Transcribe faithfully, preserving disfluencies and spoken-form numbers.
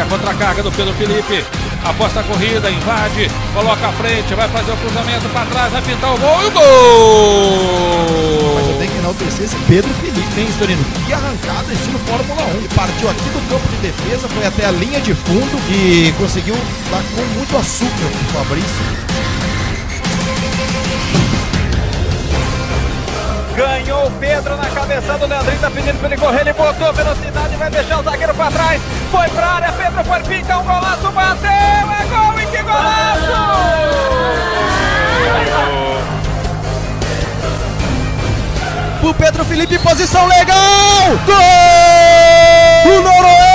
contra-carga do Pedro Felipe. Aposta a corrida, invade, coloca à frente, vai fazer o cruzamento para trás, vai pintar o gol e o gol! Mas eu tenho que enaltecer esse Pedro Felipe, hein, Storino? Que arrancada estilo Fórmula um. Ele partiu aqui do campo de defesa, foi até a linha de fundo e conseguiu dar com muito açúcar pro Fabrício. Ganhou o Pedro na cabeça do Leandrinho, tá pedindo pra ele correr, ele botou velocidade, vai deixar o zagueiro pra trás, foi pra área, Pedro foi pintar um golaço, bateu, é gol, e que golaço! O Pedro Felipe, posição legal! Gol! O Noronha!